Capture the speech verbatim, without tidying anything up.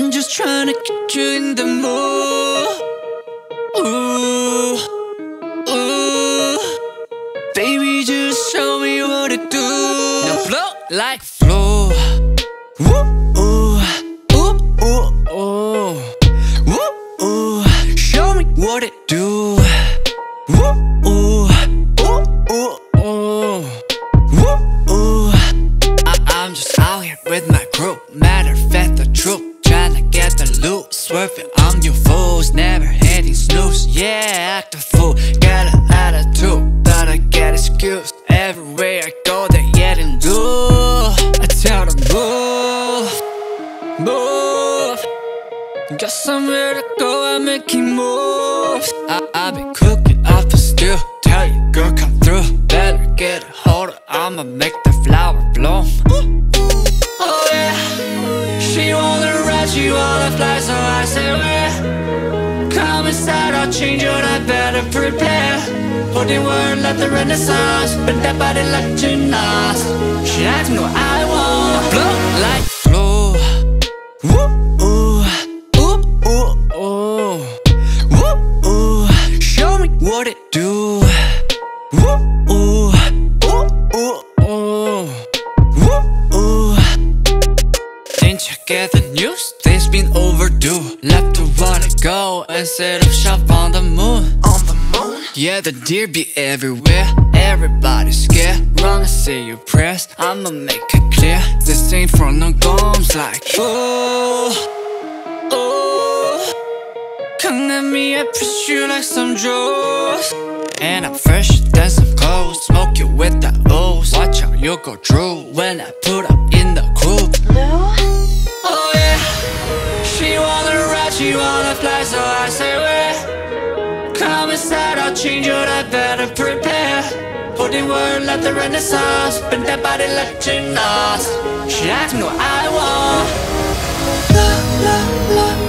I'm just trying to get you in the mood. Ooh, ooh. Baby, just show me what to do. Now blow like flow. Woo, ooh, ooh, ooh, ooh. Woo, ooh. Show me what to do. Woo, ooh, ooh, ooh, ooh. Woo, ooh. I I'm just out here with my crew. Matter of fact, the truth. Tryna get the loot. Swerving on you fools. Never hitting snooze. Yeah, act a fool. Got an attitude, but I get excuse. Everywhere I go, they're getting loose. I tell them move, move. Got somewhere to go, I'm making moves. I I be cooking up the stew. Tell you, girl, come through. Better get a hold of, I'ma make the flower bloom. Oh yeah. She wanna ride, she wanna fly, so I say where? Come inside, I'll change your life, better prepare. Holding word like the Renaissance, bend that body like gymnast. She asks me what I want. Blow like flow. Woo, ooh, ooh, ooh, ooh. Woo, ooh. Show me what it do. Woo, ooh, ooh, ooh, ooh. Woo, ooh. Didn't you get the news? Things been overdue. Left to wanna go and set up shop on the moon. On the moon? Yeah, the deer be everywhere. Everybody's scared. Wrong, I say your prayers. I'ma make it clear. This ain't for no gums like oh, oh. Come at me, I push you like some drugs. And I'm fresher than some clothes. Smoke you with the O's. Watch how you go through when I put up in the coupe. Oh yeah. She wanna ride, she wanna fly, so I say where? Come inside, I'll change your life, better prepare. Holding word like the Renaissance, bend that body like gymnast. She asks me what I want. La, la, la.